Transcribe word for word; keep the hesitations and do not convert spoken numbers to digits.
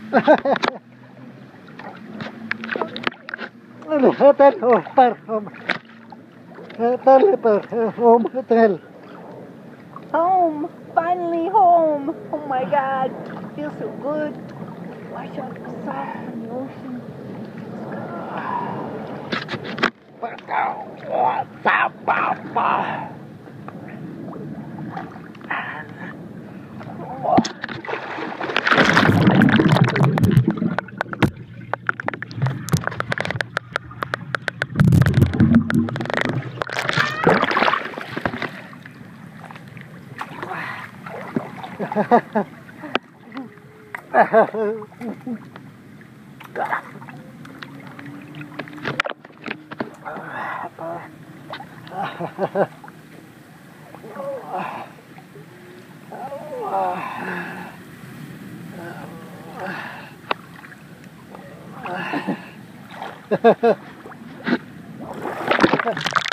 Hotel or park home. Hotel per home hotel. Home! Finally home! Oh my god, feels so good. Wash up soft in the ocean. Ha ha ha.